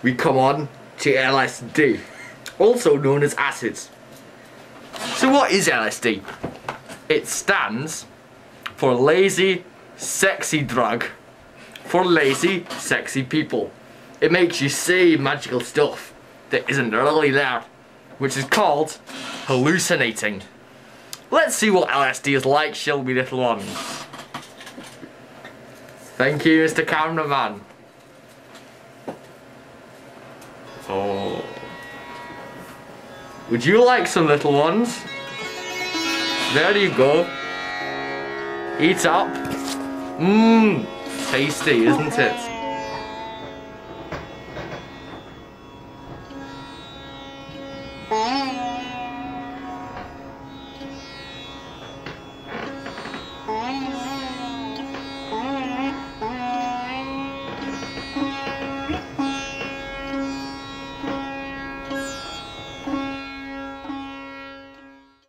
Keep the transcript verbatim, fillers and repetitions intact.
we come on to L S D, also known as acids. So what is L S D? It stands for lazy, sexy drug for lazy, sexy people. It makes you say magical stuff that isn't really there, which is called hallucinating. Let's see what L S D is like, shall we, little ones? Thank you, Mister Cameraman. Oh. Would you like some, little ones? There you go. Eat up. Mmm. Tasty, isn't it?